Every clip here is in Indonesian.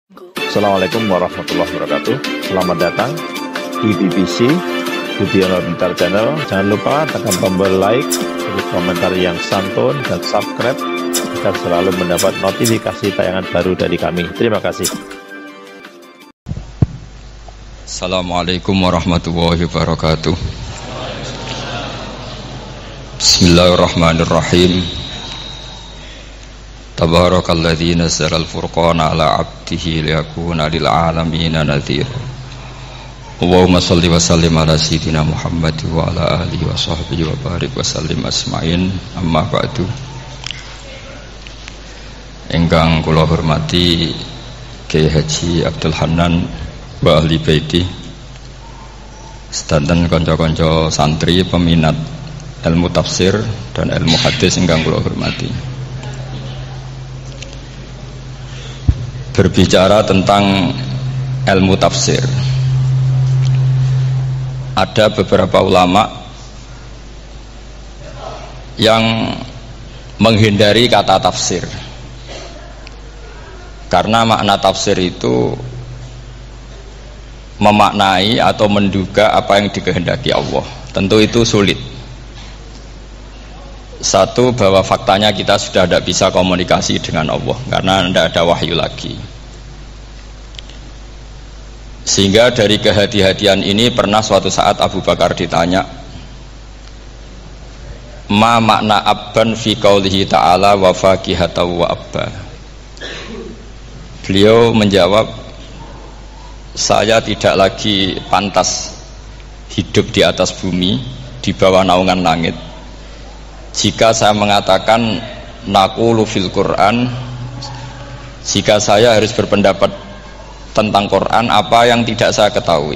Assalamualaikum warahmatullahi wabarakatuh. Selamat datang di BBC Budiono Pintar Channel. Jangan lupa tekan tombol like, tulis komentar yang santun, dan subscribe agar selalu mendapat notifikasi tayangan baru dari kami. Terima kasih. Assalamualaikum warahmatullahi wabarakatuh. Bismillahirrahmanirrahim. Tabarakalladzi nazzala al-furqana ala 'abdihi liyakuna lil 'alamina nadhira. Allahumma shalli wa sallim ala sayyidina Muhammad wa ala alihi wa sahbihi wa barik wa sallim asma'in. Amma ba'du. Ingkang kula hormati Kyai Haji Abdul Hanan wa ahli baiti, sedanten kanca-kanca santri peminat ilmu tafsir dan ilmu hadis ingkang kula hormati. Berbicara tentang ilmu tafsir, ada beberapa ulama yang menghindari kata tafsir karena makna tafsir itu memaknai atau menduga apa yang dikehendaki Allah. Tentu itu sulit. Satu, bahwa faktanya kita sudah tidak bisa komunikasi dengan Allah karena tidak ada wahyu lagi. Sehingga dari kehati-hatian ini pernah suatu saat Abu Bakar ditanya, ma makna abban fi qaulihi ta'ala wa faqihatan wa abba. Beliau menjawab, saya tidak lagi pantas hidup di atas bumi, di bawah naungan langit, jika saya mengatakan naqulu fil Quran, jika saya harus berpendapat tentang Quran apa yang tidak saya ketahui.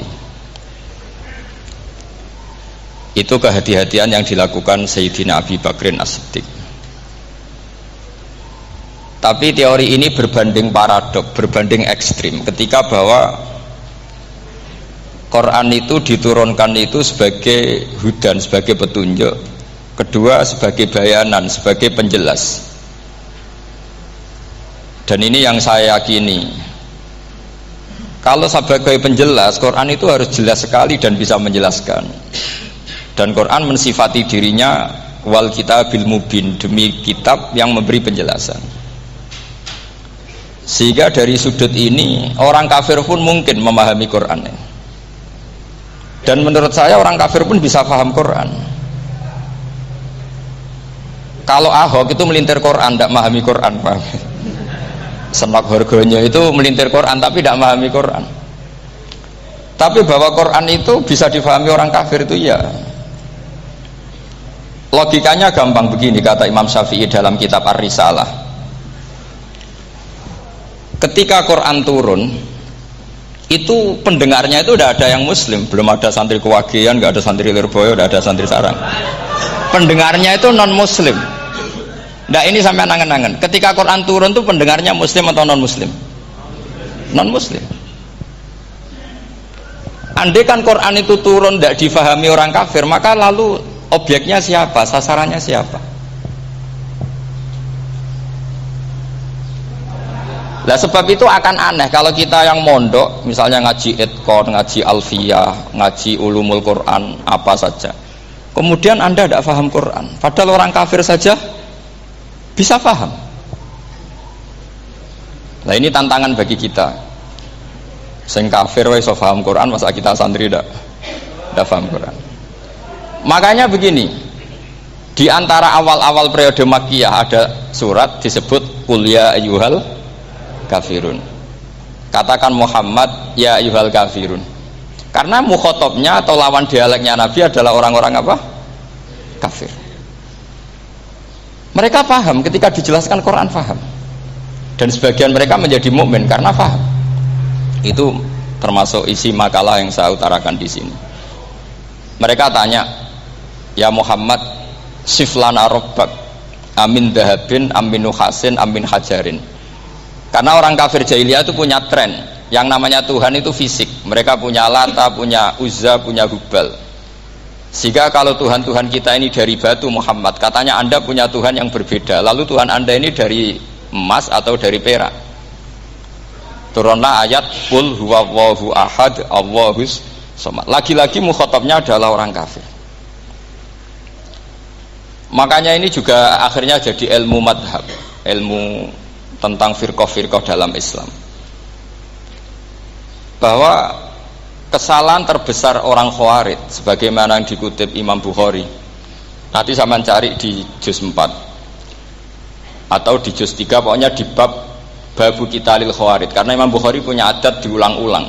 Itu kehati-hatian yang dilakukan Sayyidina Abi Bakrin As-Siddiq. Tapi teori ini berbanding paradok, berbanding ekstrim, ketika bahwa Quran itu diturunkan itu sebagai hudan, sebagai petunjuk, kedua sebagai bayanan, sebagai penjelas. Dan ini yang saya yakini, kalau sebagai penjelas, Quran itu harus jelas sekali dan bisa menjelaskan. Dan Quran mensifati dirinya wal kitabil mubin, demi kitab yang memberi penjelasan. Sehingga dari sudut ini orang kafir pun mungkin memahami Quran. Dan menurut saya orang kafir pun bisa paham Quran. Kalau Ahok itu melintir Quran, tidak memahami Quran, paham? Semak harganya itu melintir Quran tapi tidak memahami Quran. Tapi bahwa Quran itu bisa difahami orang kafir itu ya. Logikanya gampang begini, kata Imam Syafi'i dalam kitab Ar-Risalah. Ketika Quran turun, itu pendengarnya itu tidak ada yang muslim, belum ada santri Kewagian, nggak ada santri Lirboyo, tidak ada santri Sarang. Pendengarnya itu non muslim. Nah ini sampai angan-angan, ketika Quran turun itu pendengarnya muslim atau non muslim? Non muslim. Andai kan Quran itu turun tidak difahami orang kafir, maka lalu objeknya siapa, sasarannya siapa? Nah sebab itu akan aneh kalau kita yang mondok, misalnya ngaji Idqon, ngaji Alfiyah, ngaji Ulumul Quran, apa saja, kemudian Anda tidak paham Quran, padahal orang kafir saja bisa paham. Nah ini tantangan bagi kita. Sing kafir wae iso paham Quran, masa kita santri tidak paham Quran. Makanya begini, di antara awal-awal periode Makkiyah ada surat disebut Qul ya ayyuhal kafirun. Katakan Muhammad ya ayyuhal kafirun. Karena mukhatabnya atau lawan dialeknya Nabi adalah orang-orang apa? Kafir. Mereka paham ketika dijelaskan Quran, paham. Dan sebagian mereka menjadi mukmin karena paham. Itu termasuk isi makalah yang saya utarakan di sini. Mereka tanya, ya Muhammad, siflana rabbak amin dahabin amin nuhasin amin hajarin. Karena orang kafir jahiliyah itu punya tren yang namanya Tuhan itu fisik. Mereka punya Lata, punya Uzza, punya Hubal. Sehingga kalau Tuhan-Tuhan kita ini dari batu, Muhammad, katanya Anda punya Tuhan yang berbeda, lalu Tuhan Anda ini dari emas atau dari perak. Turunlah ayat qul huwallahu ahad Allahus samad. Lagi-lagi mukhatabnya adalah orang kafir. Makanya ini juga akhirnya jadi ilmu madhab, ilmu tentang firqah-firqah dalam Islam. Bahwa kesalahan terbesar orang Khawarij sebagaimana yang dikutip Imam Bukhari. Nanti sampean cari di juz 4 atau di juz 3, pokoknya di bab Babu Qitalil Khawarij, karena Imam Bukhari punya adat diulang-ulang.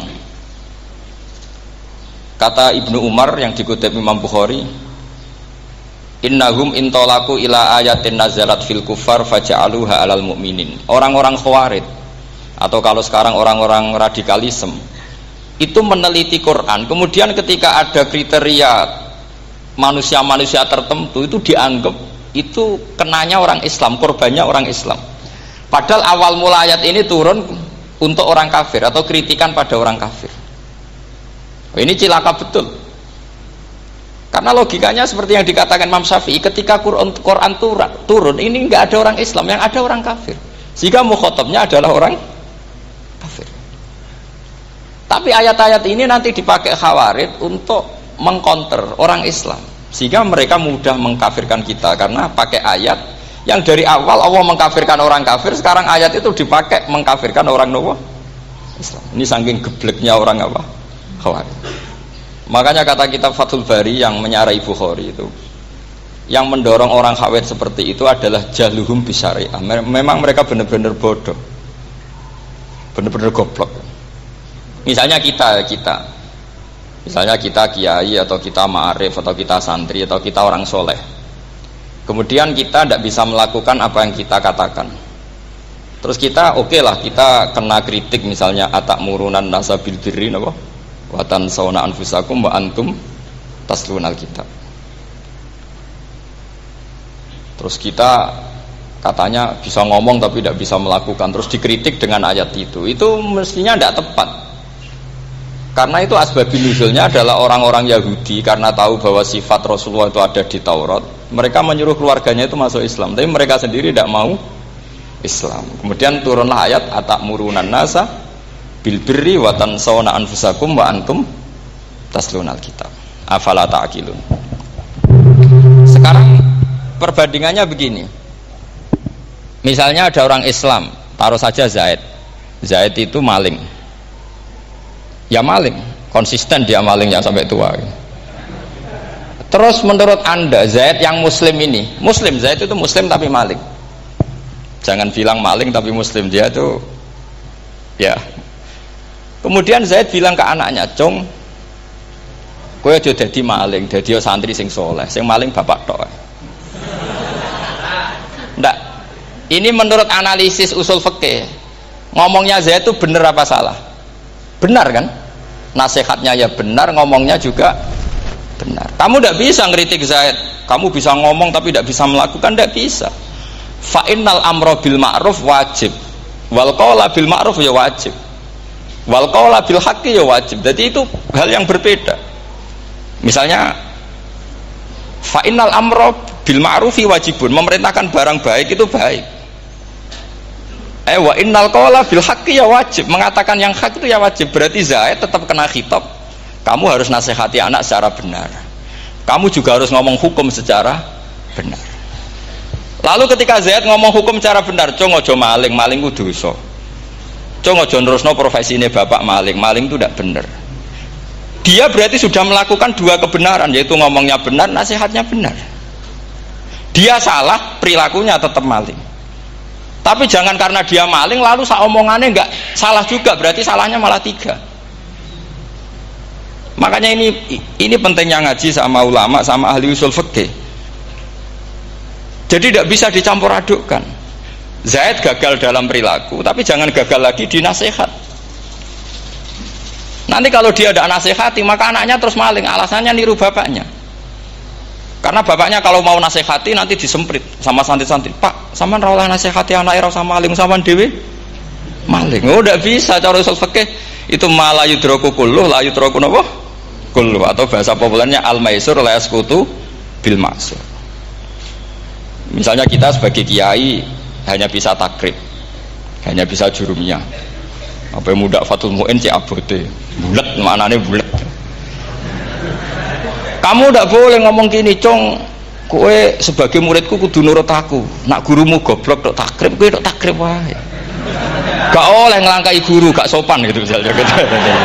Kata Ibnu Umar yang dikutip Imam Bukhari, innahum intolaku ila ayatin nazalat fil kufar faja'aluha alal mu'minin. Orang-orang Khawarij atau kalau sekarang orang-orang radikalisme itu meneliti Quran, kemudian ketika ada kriteria manusia-manusia tertentu itu dianggap itu kenanya orang Islam, korbannya orang Islam. Padahal awal mula ayat ini turun untuk orang kafir atau kritikan pada orang kafir. Ini cilaka betul. Karena logikanya seperti yang dikatakan Imam Syafi'i, ketika Quran turun ini nggak ada orang Islam, yang ada orang kafir. Sehingga mukhatabnya adalah orang kafir. Tapi ayat-ayat ini nanti dipakai Khawarij untuk mengcounter orang Islam, sehingga mereka mudah mengkafirkan kita karena pakai ayat yang dari awal Allah mengkafirkan orang kafir, sekarang ayat itu dipakai mengkafirkan orang Islam. Ini saking gebleknya orang apa? Khawarij. Makanya kata kitab Fathul Bari yang menyarai Bukhari itu, yang mendorong orang Khawarij seperti itu adalah jahluhum bisyariah. Memang mereka benar-benar bodoh, benar-benar goblok. Misalnya kita kiai atau kita ma'arif atau kita santri atau kita orang soleh, kemudian kita tidak bisa melakukan apa yang kita katakan, terus kita oke lah, kita kena kritik misalnya atakmurunan nasa bil birri napa wa tansawna anfusakum wa antum taslunal kitab. Terus kita katanya bisa ngomong tapi tidak bisa melakukan, terus dikritik dengan ayat itu mestinya tidak tepat. Karena itu asbabun nuzulnya adalah orang-orang Yahudi, karena tahu bahwa sifat Rasulullah itu ada di Taurat, mereka menyuruh keluarganya itu masuk Islam, tapi mereka sendiri tidak mau Islam. Kemudian turunlah ayat atakmurunan nasa bil birri wa tansawna anfusakum wa antum taslunal kitab afala ta'qilun. Sekarang perbandingannya begini, misalnya ada orang Islam, taruh saja Zaid itu maling, ya maling, konsisten dia malingnya sampai tua. Terus menurut anda Zaid yang muslim ini, muslim, Zaid itu muslim tapi maling, jangan bilang maling tapi muslim, dia itu ya. Kemudian Zaid bilang ke anaknya, "Cung, kowe aja dadi maling, dadi santri sing soleh, sing maling bapak tok." Ndak. Ini menurut analisis usul fikih, ngomongnya Zaid itu benar apa salah? Benar kan? Nasihatnya ya benar, ngomongnya juga benar. Kamu tidak bisa ngeritik Zaid, kamu bisa ngomong tapi tidak bisa melakukan, tidak bisa. Fa'innal amro bil ma'ruf wajib, wal qawla bil ma'ruf ya wajib, wal qawla bil haqqi ya wajib. Jadi itu hal yang berbeda. Misalnya fa'innal amro bil ma'rufi wajibun, memerintahkan barang baik itu baik. Wa innal qawla bil haqqi ya wajib, mengatakan yang hak itu ya wajib. Berarti Zaid tetap kena khitab, kamu harus nasihati anak secara benar, kamu juga harus ngomong hukum secara benar. Lalu ketika Zaid ngomong hukum secara benar, cung ojo maling, maling ku dosa, cung ojo nerusno profesine bapak maling, maling itu tidak benar. Dia berarti sudah melakukan dua kebenaran, yaitu ngomongnya benar, nasihatnya benar. Dia salah, perilakunya tetap maling. Tapi jangan karena dia maling lalu omongannya enggak salah juga, berarti salahnya malah tiga. Makanya ini pentingnya ngaji sama ulama, sama ahli usul fikih. Jadi tidak bisa dicampur adukkan. Zaid gagal dalam perilaku, tapi jangan gagal lagi di nasihat. Nanti kalau dia ada nasihati, maka anaknya terus maling, alasannya niru bapaknya. Karena bapaknya kalau mau nasihati nanti disemprit sama santri-santri, "Pak, sampean ra oleh nasihati anak era sama maling, sampean dhewe maling." Oh, tidak bisa cara usul fikih. Itu malah yudroku kulluh, la yudroku napa? Kulluh, atau bahasa populernya al-maisur la yasqutu bil ma'sur. Misalnya kita sebagai kiai hanya bisa takrib, hanya bisa jurumiyah. Apa muda Fathul Mu'in cek abote. Bulet maknane bulet. Kamu ndak boleh ngomong gini, Cong. Kowe sebagai muridku kudu nurut aku. Nak gurumu goblok tok takrib, kowe tok takrib wae. Gak oleh ngelangkai guru, gak sopan gitu misalnya gitu.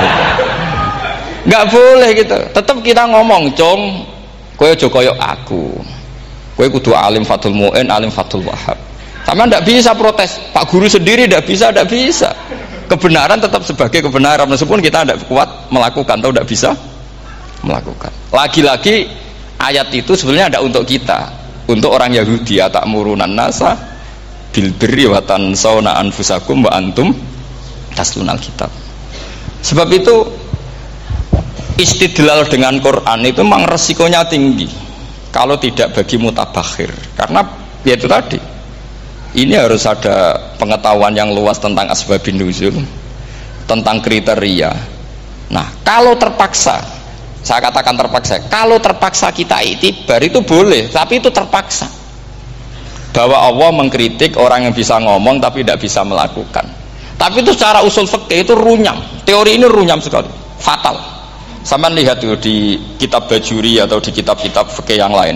Gak boleh gitu. Tetap kita ngomong, Cong, kowe aja koyo aku. Kowe kudu alim Fathul Mu'in, alim Fathul Wahhab. Sama ndak bisa protes. Pak guru sendiri ndak bisa. Kebenaran tetap sebagai kebenaran meskipun kita tidak kuat melakukan atau tidak bisa melakukan. Lagi-lagi ayat itu sebenarnya ada untuk kita, untuk orang Yahudi, ta'murunan nasa bil birri wa tansawna anfusakum wa antum taslunal kitab. Sebab itu istidlal dengan Quran itu memang resikonya tinggi kalau tidak bagi mutabakhir, karena ya itu tadi. Ini harus ada pengetahuan yang luas tentang asbabun nuzul, tentang kriteria. Nah, kalau terpaksa, saya katakan terpaksa, kalau terpaksa kita iktibar itu boleh, tapi itu terpaksa. Bahwa Allah mengkritik orang yang bisa ngomong tapi tidak bisa melakukan. Tapi itu secara usul fikih itu runyam. Teori ini runyam sekali, fatal. Sama lihat tuh di kitab Bajuri atau di kitab-kitab fikih yang lain.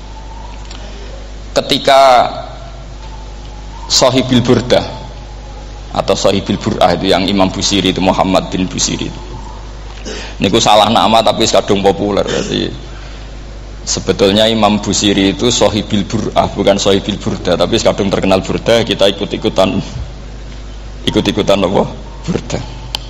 Ketika Shahibil Burdah atau Shahibil Bur'ah itu yang Imam Busiri itu, Muhammad bin Busiri itu. Niku salah nama tapi kadung populer. Jadi sebetulnya Imam Busiri itu Shahibil Bur'ah bukan Shahibil Burdah, tapi kadung terkenal Burdah, kita ikut-ikutan apa? Burdah.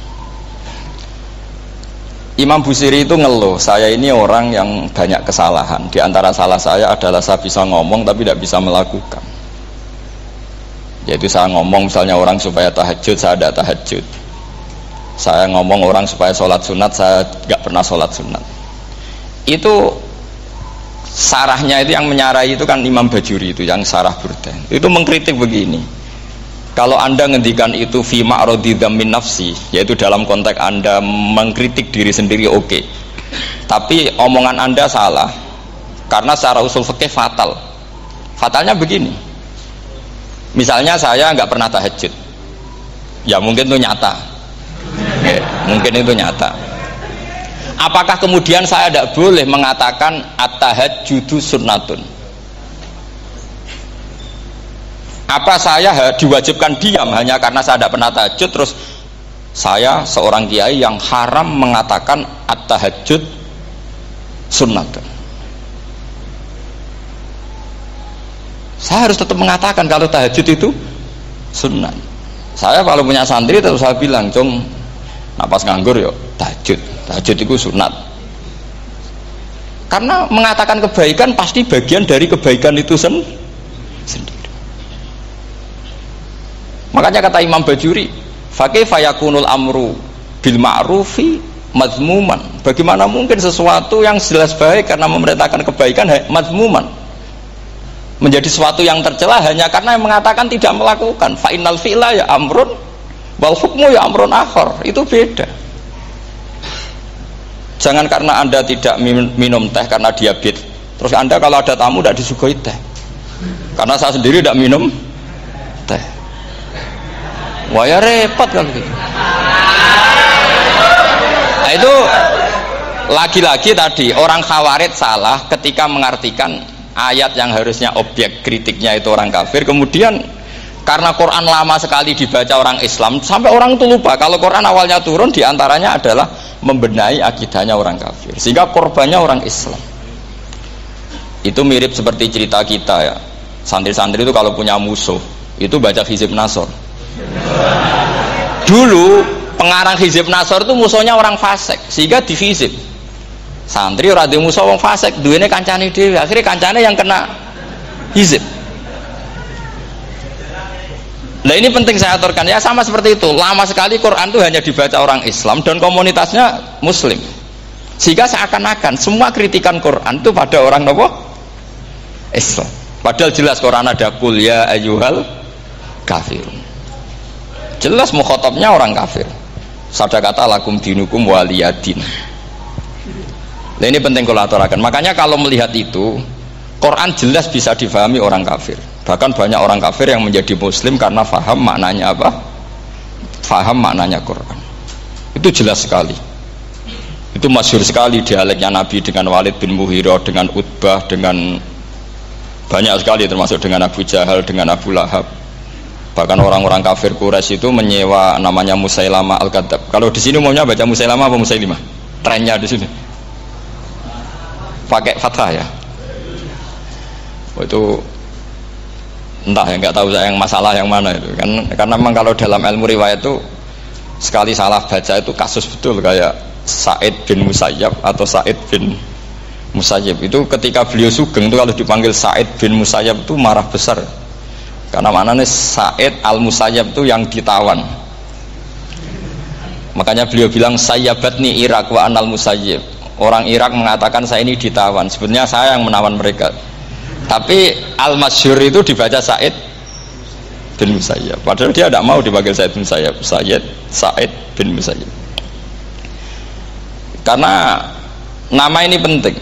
Imam Busiri itu ngeluh, saya ini orang yang banyak kesalahan. Di antara salah saya adalah saya bisa ngomong tapi tidak bisa melakukan. Yaitu saya ngomong misalnya orang supaya tahajud, saya tidak tahajud. Saya ngomong orang supaya sholat sunat, saya nggak pernah sholat sunat. Itu sarahnya itu yang menyarai itu kan Imam Bajuri itu yang sarah Burdah. Itu mengkritik begini. Kalau Anda ngendikan itu fi ma'radi dzammin nafsi, yaitu dalam konteks Anda mengkritik diri sendiri oke. Tapi omongan Anda salah. Karena secara usul fikih fatal. Fatalnya begini. Misalnya saya nggak pernah tahajud, ya mungkin itu nyata, mungkin itu nyata. Apakah kemudian saya tidak boleh mengatakan at-tahajjudu sunnatun? Apa saya diwajibkan diam hanya karena saya tidak pernah tahajud, terus saya seorang kiai yang haram mengatakan at-tahajjud sunnatun? Saya harus tetap mengatakan kalau tahajud itu sunnah. Saya kalau punya santri terus saya bilang, Cong, napas nganggur yuk tahajud itu sunat. Karena mengatakan kebaikan pasti bagian dari kebaikan itu sendiri. Makanya kata Imam Bajuri, fakaifa yakunul amru bil ma'rufi mazmuman. Bagaimana mungkin sesuatu yang jelas baik karena memerintahkan kebaikan mazmuman menjadi sesuatu yang tercela hanya karena yang mengatakan tidak melakukan. Fa innal fi'la ya amrun wal hukmu ya amrun akhar. Itu beda. Jangan karena Anda tidak minum teh karena diabetes, terus Anda kalau ada tamu tidak disuguhi teh. Karena saya sendiri tidak minum teh. Wah ya repot kalau gitu. Nah, itu lagi-lagi tadi orang Khawarij salah ketika mengartikan ayat yang harusnya objek kritiknya itu orang kafir, kemudian karena Quran lama sekali dibaca orang Islam sampai orang itu lupa kalau Quran awalnya turun diantaranya adalah membenahi akidahnya orang kafir, sehingga korbannya orang Islam. Itu mirip seperti cerita kita ya, santri-santri itu kalau punya musuh itu baca Hizib Nasr. Dulu pengarang Hizib Nasr itu musuhnya orang fasik, sehingga dihizib. Santri ora duwe musuh wong fasik, duwene kancane dhewe. Akhirnya kancane yang kena hizib. Nah ini penting saya aturkan ya, sama seperti itu. Lama sekali Quran itu hanya dibaca orang Islam dan komunitasnya Muslim. Sehingga seakan-akan semua kritikan Quran itu pada orang nopo? Islam. Padahal jelas Quran ada qul ya ayyuhal kafirun. Jelas mukhatabnya orang kafir. Sadaqata lakum dinukum waliyadin. Nah ini penting kalau aturakan. Makanya kalau melihat itu, Quran jelas bisa difahami orang kafir. Bahkan banyak orang kafir yang menjadi Muslim karena faham maknanya apa? faham maknanya Quran. Itu jelas sekali. Itu masyhur sekali dialeknya Nabi dengan Walid bin Mughirah, dengan Utbah, dengan banyak sekali, termasuk dengan Abu Jahal, dengan Abu Lahab. Bahkan orang-orang kafir Quraisy itu menyewa namanya Musailamah Al-Kadzab. Kalau di sini umumnya baca Musailamah apa Musailimah? Trennya di sini pakai fathah ya. Itu entah ya, nggak tahu saya yang masalah yang mana itu kan, karena memang kalau dalam ilmu riwayat itu sekali salah baca itu kasus betul, kayak Sa'id bin Musayyab atau Sa'id bin Musayyib itu ketika beliau sugeng itu kalau dipanggil Sa'id bin Musayyab itu marah besar, karena maknanya Sa'id al-Musayyab itu yang ditawan. Makanya beliau bilang sayyabatni Irak wa anal Musayyib. Orang Irak mengatakan saya ini ditawan, sebenarnya saya yang menawan mereka. Tapi al-masyhur itu dibaca Sa'id bin Musayyab, padahal dia tidak mau dipanggil Sa'id bin Musayyab, Sa'id bin Musayyab. Karena nama ini penting.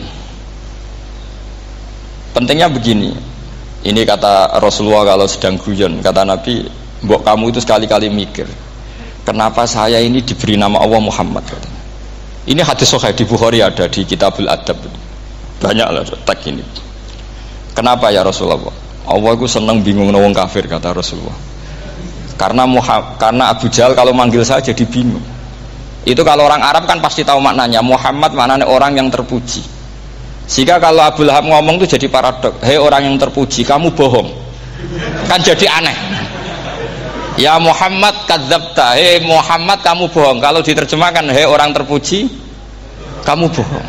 Pentingnya begini, ini kata Rasulullah kalau sedang guyon, kata Nabi, mbok kamu itu sekali-kali mikir, kenapa saya ini diberi nama Allah Muhammad, katanya. Ini hadis sahih di Bukhari, ada di Kitabul Adab, banyaklah teks ini. Kenapa ya Rasulullah? Allah itu senang bingung wong kafir, kata Rasulullah. Karena Abu Jahal kalau manggil saya jadi bingung. Itu kalau orang Arab kan pasti tahu maknanya. Muhammad maknanya orang yang terpuji. Sehingga kalau Abu Lahab ngomong itu jadi paradok. Hei orang yang terpuji, kamu bohong. Kan jadi aneh. Ya Muhammad kadzabta, hei Muhammad kamu bohong. Kalau diterjemahkan, hei orang terpuji, kamu bohong.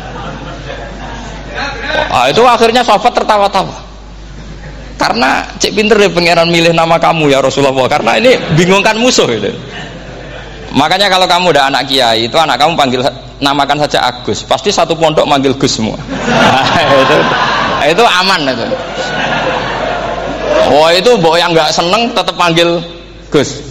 Itu akhirnya sahabat tertawa-tawa. Karena cek pinter deh pangeran milih nama kamu ya Rasulullah. Karena ini bingungkan musuh gitu. Makanya kalau kamu udah anak kiai, itu anak kamu panggil, namakan saja Agus. Pasti satu pondok manggil Gus semua. Itu aman itu. Oh itu mbok yang nggak seneng tetap panggil Gus.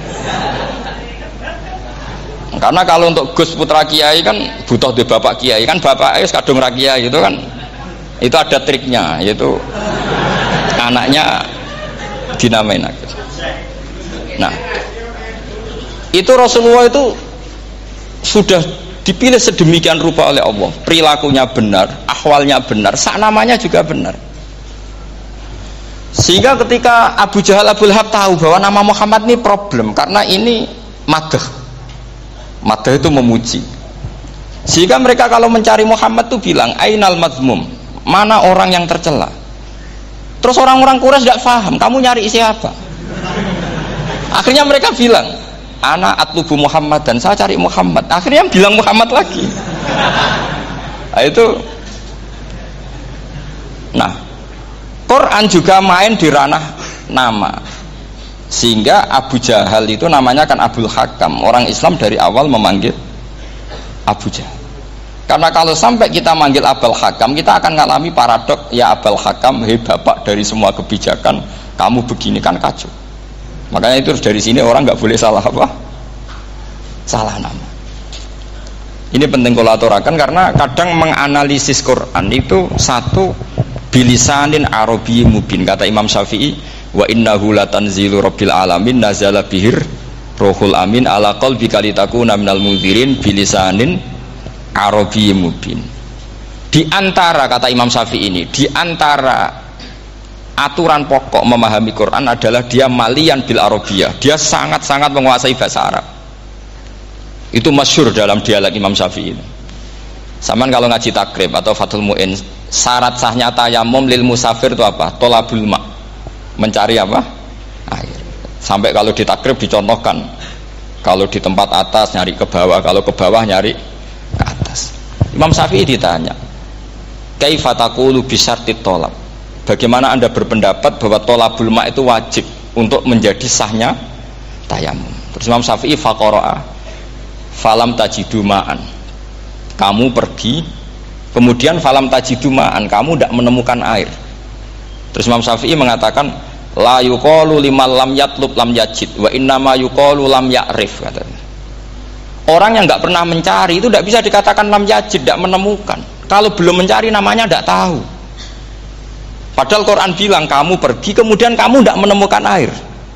Karena kalau untuk Gus putra kiai kan butuh di bapak kiai, kan bapak kadung ra kiai itu kan, itu ada triknya, yaitu anaknya dinamain Agus. Nah, itu Rasulullah itu sudah dipilih sedemikian rupa oleh Allah, perilakunya benar, ahwalnya benar, sak namanya juga benar. Sehingga ketika Abu Jahal, Abu Lahab tahu bahwa nama Muhammad ini problem, karena ini madah itu memuji. Sehingga mereka kalau mencari Muhammad itu bilang ainal mazmum, mana orang yang tercela. Terus orang-orang Quraisy tidak paham, kamu nyari siapa? Akhirnya mereka bilang, ana atlubu Muhammad, dan saya cari Muhammad. Akhirnya bilang Muhammad lagi. Nah, itu. Nah, Quran juga main di ranah nama. Sehingga Abu Jahal itu namanya kan Abul Hakam. Orang Islam dari awal memanggil Abu Jahal. Karena kalau sampai kita manggil Abul Hakam, kita akan mengalami paradok, ya Abul Hakam, hei bapak dari semua kebijakan, kamu begini kan kacau. Makanya itu dari sini orang nggak boleh salah apa? Salah nama. Ini penting kalau aturakan, karena kadang menganalisis Quran itu satu bilisanin Arabi mubin. Kata Imam Syafi'i, wa innahu latanzilu rabbil alamin nazala bihir rohul amin ala qalbika litakuna minal mudhirin bilisanin Arabi mubin. Di antara, kata Imam Syafi'i ini, di antara aturan pokok memahami Quran adalah dia malian bil arabiyah, dia sangat-sangat menguasai bahasa Arab. Itu masyhur dalam dialek Imam Syafi'i ini. Saman kalau ngaji takrib atau Fathul Mu'in, syarat sahnya tayamum lil musafir itu apa? Tolabul ma, mencari apa? Air. Sampai kalau di takrib dicontohkan, kalau di tempat atas nyari ke bawah, kalau ke bawah nyari ke atas. Imam Syafi'i ditanya, kaifa taqulu bi syartit tolab, bagaimana anda berpendapat bahwa tolabul ma itu wajib untuk menjadi sahnya tayamum? Terus Imam Syafi'i faqara'a falam tajidu ma'an, kamu pergi kemudian falam tajidu ma'an, kamu tidak menemukan air. Terus Imam Syafi'i mengatakan la yuqalu liman lam yatlub lam yajid wa innama yuqalu lam ya'rif, katanya. Orang yang nggak pernah mencari itu tidak bisa dikatakan lam yajid, tidak menemukan. Kalau belum mencari namanya tidak tahu. Padahal Quran bilang kamu pergi kemudian kamu tidak menemukan air.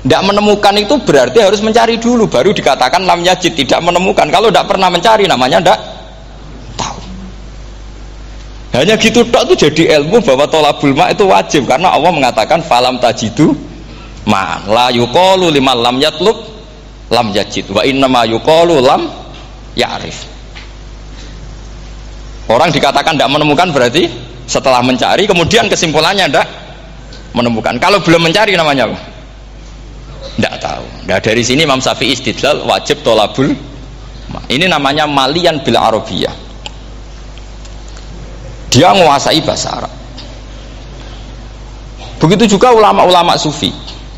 Tidak menemukan itu berarti harus mencari dulu, baru dikatakan lam yajid, tidak menemukan. Kalau tidak pernah mencari namanya tidak tahu. Hanya gitu tok itu jadi ilmu bahwa tolabul ma itu wajib, karena Allah mengatakan falam tajidu ma la yuqalu liman lam yatlub lam yajid wa innama yuqalu lam ya'rif. Orang dikatakan tidak menemukan berarti setelah mencari kemudian kesimpulannya tidak menemukan. Kalau belum mencari namanya apa? Tidak tahu. Nah, dari sini Imam Syafi'i istidlal wajib tolabul. Ini namanya malian bil arabiyah. Dia menguasai bahasa Arab. Begitu juga ulama-ulama sufi.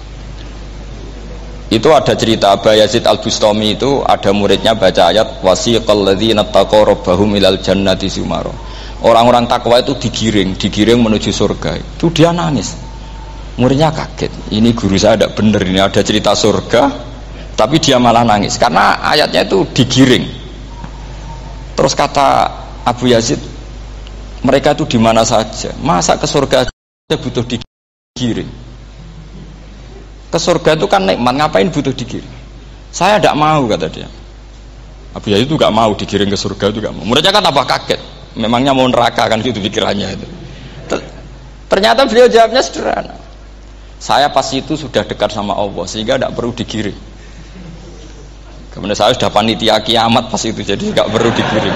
Itu ada cerita Aba Yazid Al-Bustami, itu ada muridnya baca ayat wasiqal ladzina taqaw rabbahum ilal jannati zumara. Orang-orang takwa itu digiring menuju surga. Itu dia nangis. Muridnya kaget, ini guru saya tidak benar, ini ada cerita surga tapi dia malah nangis karena ayatnya itu digiring. Terus kata Abu Yazid, mereka itu di mana saja, masa ke surga aja butuh digiring? Ke surga itu kan nikmat, ngapain butuh digiring? Saya tidak mau, kata dia. Abu Yazid itu gak mau digiring ke surga, itu gak mau. Muridnya kan tambah kaget, memangnya mau neraka kan, gitu pikirannya itu. Ternyata beliau jawabnya sederhana, saya pas itu sudah dekat sama Allah sehingga tidak perlu digiring. Kemudian saya sudah panitia kiamat pas itu, jadi tidak perlu digiring.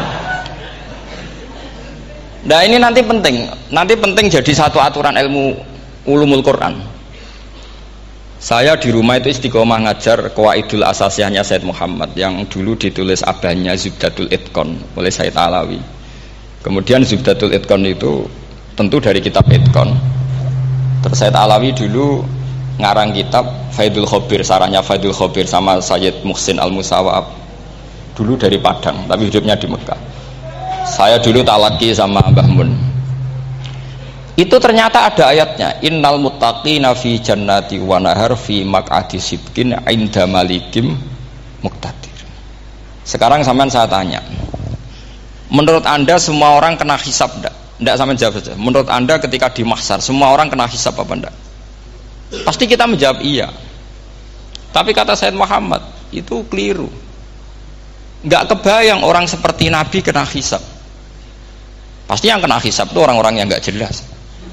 Nah ini nanti penting jadi satu aturan ilmu ulumul Quran. Saya di rumah itu istiqomah ngajar Qawaidul Asasiyahnya Said Muhammad yang dulu ditulis abahnya Zubdatul Itqan oleh Said Alawi. Kemudian Zubdatul Itqan itu tentu dari kitab Itqan. Terus Said Alawi dulu ngarang kitab Faidul Khobir, sarahnya Faidul Khobir sama Sayyid Muhsin Al-Musawab, dulu dari Padang tapi hidupnya di Mekah. Saya dulu talaki sama Mbah Mun. Itu ternyata ada ayatnya, innal muttaqina fi jannati wa nahar fi maq'adi sidqin 'inda malikim muqtadir. Sekarang sampean saya tanya, menurut Anda semua orang kena hisab enggak? Tidak sama jawab saja. Menurut Anda ketika di mahsyar semua orang kena hisab apa enggak? Pasti kita menjawab iya. Tapi kata Said Muhammad itu keliru. Enggak kebayang orang seperti Nabi kena hisab. Pasti yang kena hisab itu orang-orang yang enggak jelas.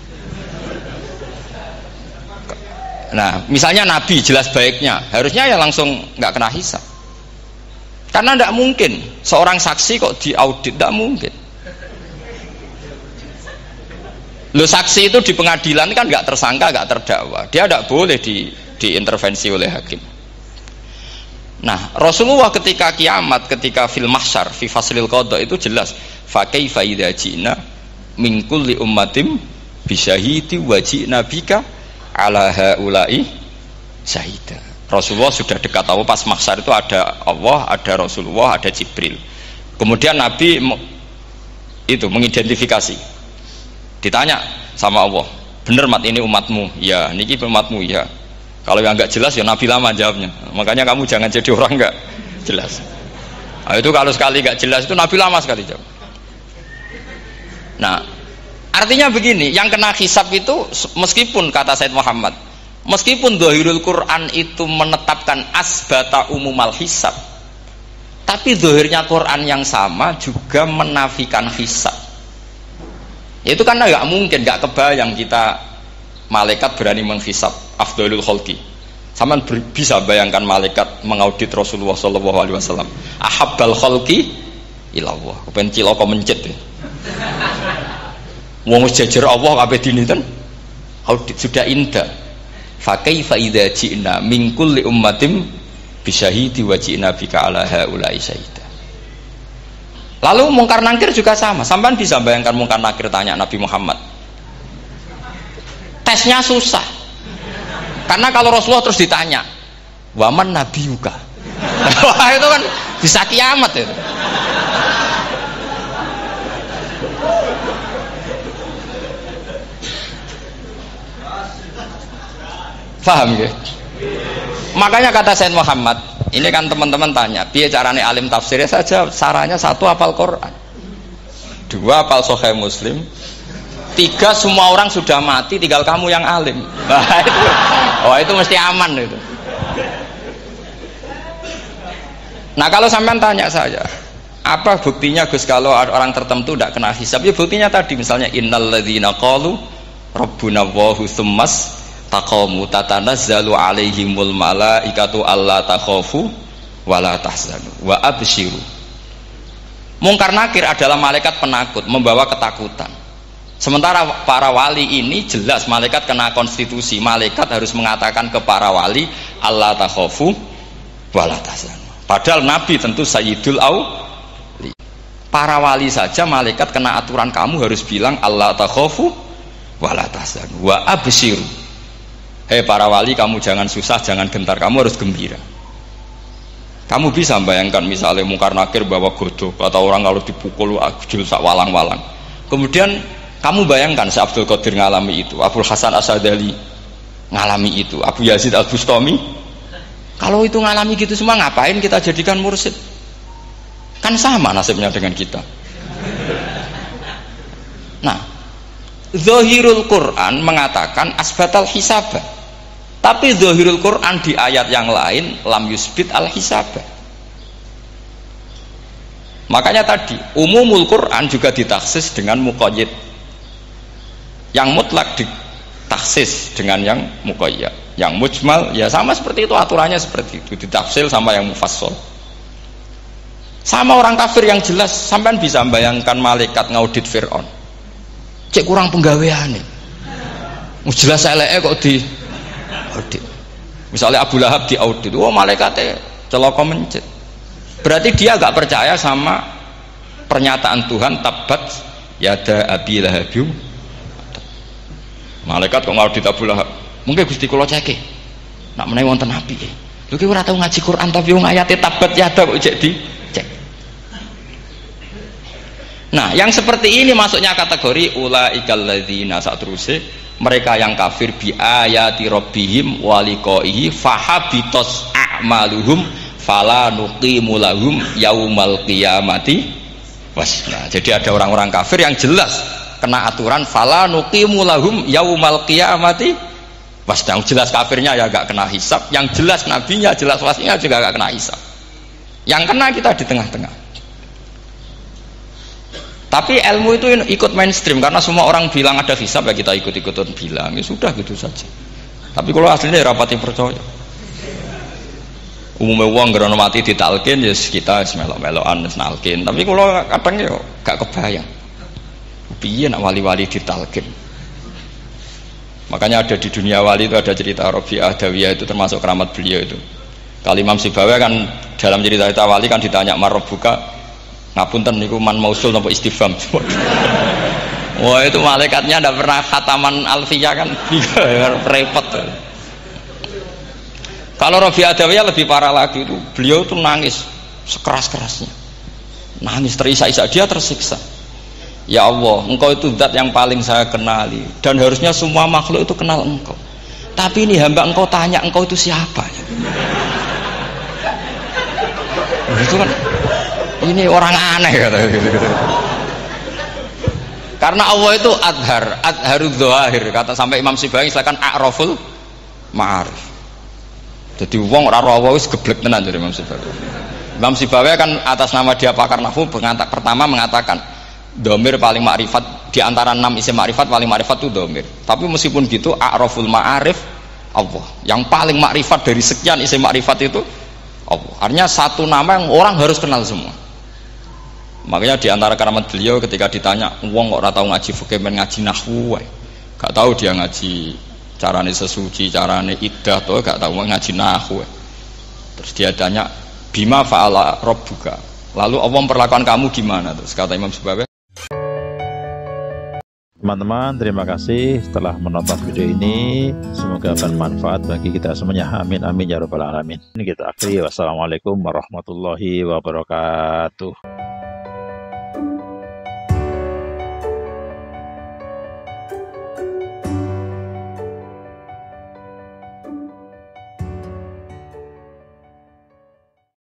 Nah, misalnya Nabi jelas baiknya, harusnya ya langsung enggak kena hisab. Karena enggak mungkin seorang saksi kok diaudit, enggak mungkin. Lo saksi itu di pengadilan kan nggak tersangka, nggak terdakwa, dia tidak boleh diintervensi oleh hakim. Nah Rasulullah ketika kiamat, ketika fil mahsyar, fi faslil qada itu jelas, fa kaifa idza ji'na min kulli ummatin bisyahidi wa ji'na bika ala haula'i syahida. Rasulullah sudah dekat Allah, pas mahsyar itu ada Allah, ada Rasulullah, ada Jibril. Kemudian Nabi itu mengidentifikasi. Ditanya sama Allah, bener mat ini umatmu? Ya, niki umatmu ya. Kalau yang nggak jelas ya Nabi lama jawabnya. Makanya kamu jangan jadi orang nggak jelas. Nah, itu kalau sekali nggak jelas itu Nabi lama sekali jawab. Nah, artinya begini, yang kena hisab itu meskipun kata Said Muhammad, meskipun Dhahirul Quran itu menetapkan asbata umumal hisab, tapi zahirnya Quran yang sama juga menafikan hisab. Itu karena nggak mungkin, nggak kebayang kita malaikat berani menghisab afdhalul khalqi. Sama bisa bayangkan malaikat mengaudit Rasulullah SAW. Ahabbal khalqi ilallah. Kepen cilaka mencet ya. Wong jajar Allah kabeh dinten audit sudah indah. Fa kaifa idza ji'na min kulli ummatin bisyahidi wa ji'na bika ala haula'i syahida. Lalu mungkar nakir juga sama. Sampean bisa bayangkan mungkar nakir tanya Nabi Muhammad. Tesnya susah. Karena kalau Rasulullah terus ditanya, "Waman nabiyuka?" Wah, itu kan bisa kiamat itu. Paham ya? Makanya kata Said Muhammad, ini kan teman-teman tanya, piye caranya alim tafsirnya saja, sarannya satu hafal Quran, dua hafal Sahih Muslim, tiga semua orang sudah mati, tinggal kamu yang alim. Nah, itu, oh itu mesti aman itu. Nah kalau sampean tanya saya, apa buktinya Gus kalau orang tertentu tidak kena hisab? Ya buktinya tadi misalnya innalladzina qalu rabbuna Allahu tsummas taqamu tatanazzalu alaihimul malaikatu alla takhafu wala tahzanu wa absyiru. Mungkar nakir adalah malaikat penakut membawa ketakutan. Sementara para wali ini jelas malaikat kena konstitusi. Malaikat harus mengatakan ke para wali alla takhafu wala tahzanu. Padahal Nabi tentu sayyidul auli. Para wali saja malaikat kena aturan kamu harus bilang alla takhafu wala tahzanu wa absyiru. Hei para wali, kamu jangan susah, jangan gentar, kamu harus gembira. Kamu bisa bayangkan misalnya mungkar nakir bawa godok atau orang kalau dipukul ajul sak walang-walang. Kemudian kamu bayangkan Syekh Abdul Qadir ngalami itu, Abdul Hasan Asadali ngalami itu, Abu Yazid Al-Bustami. Kalau itu ngalami gitu semua, ngapain kita jadikan mursyid? Kan sama nasibnya dengan kita. Nah, Zahirul Quran mengatakan asbatal hisabah. Tapi Zahirul Quran di ayat yang lain lam yusbit al hisabah. Makanya tadi umumul Quran juga ditaksis dengan muqayyid. Yang mutlak ditaksis dengan yang muqayyad. Yang mujmal ya sama seperti itu, aturannya seperti itu, ditafsir sama yang mufassal. Sama orang kafir yang jelas, sampean bisa bayangkan malaikat ngaudit Fir'aun. Cek kurang penggaweane. Jelas eleke kok di audit. Misalnya Abu Lahab di audit, wah malaikatnya celaka mencet. Berarti dia gak percaya sama pernyataan Tuhan tabat yada Abi Lahab. Malaikat kok ngaudit Abu Lahab. Mungkin Gusti kula ceke. Nak menawi wonten api. Lho ki ora tau ngaji Quran tapi wong ayate tabat yada kok cek di cek. Nah, yang seperti ini masuknya kategori ulaikal ladzina satruse, mereka yang kafir bi ayati rabbihim wa liqaihi fahabitos a'maluhum fala nuqimu lahum yaumal qiyamati wasna. Jadi ada orang-orang kafir yang jelas kena aturan fala nuqimu lahum yaumal qiyamati wasna. Jelas kafirnya ya gak kena hisab, yang jelas nabinya, jelas wasinya juga gak kena hisab. Yang kena kita di tengah-tengah. Tapi ilmu itu ikut mainstream karena semua orang bilang ada hisab ya kita ikut-ikutan bilang, ya sudah gitu saja. Tapi kalau aslinya ya rapati percaya. Umumnya uang gerono mati ditalkin ya kita melok-melokan nalkin. Tapi kalau kadang ya gak kebayang. Piye nak wali-wali ditalkin. Makanya ada di dunia wali itu ada cerita Rabi'ah Adawiyah, itu termasuk keramat beliau itu. Kali Imam Sibawi kan dalam cerita wali kan ditanya marabbuka, ngapunten niku man mausul napa istifham. Wah itu malaikatnya ndak pernah khataman alfiyah kan repot. Kalau Rabi Adawiyah lebih parah lagi, itu beliau tuh nangis sekeras-kerasnya, nangis terisak-isak, dia tersiksa. Ya Allah, engkau itu zat yang paling saya kenali dan harusnya semua makhluk itu kenal engkau, tapi ini hamba engkau tanya engkau itu siapa ya? Itu kan ini orang aneh kata gitu. Karena Allah itu adharud dzahir, kata sampai Imam Sibawi silakan a'raful ma'arif. Jadi wong ora ora wis geblek tenan dari Imam Sibawi. Imam Sibawi kan atas nama dia pakar nahwu pertama mengatakan dhamir paling makrifat di antara 6 isim makrifat, paling makrifat itu dhamir. Tapi meskipun gitu a'raful ma'arif Allah. Yang paling makrifat dari sekian isim makrifat itu Allah. Artinya satu nama yang orang harus kenal semua. Makanya di antara keramat beliau ketika ditanya wong kok ora tau ngaji fikih men ngaji nahwu wae. Gak tahu dia ngaji carane sesuci, carane iddah to gak tahu ngaji nahwu. Terus dia tanya bima fa'ala rabbuka. Lalu Allah memperlakukan kamu gimana? Terus kata Imam Sibawi. Teman-teman, terima kasih telah menonton video ini. Semoga bermanfaat bagi kita semuanya. Amin amin ya rabbal alamin. Ini kita akhiri. Wassalamualaikum warahmatullahi wabarakatuh.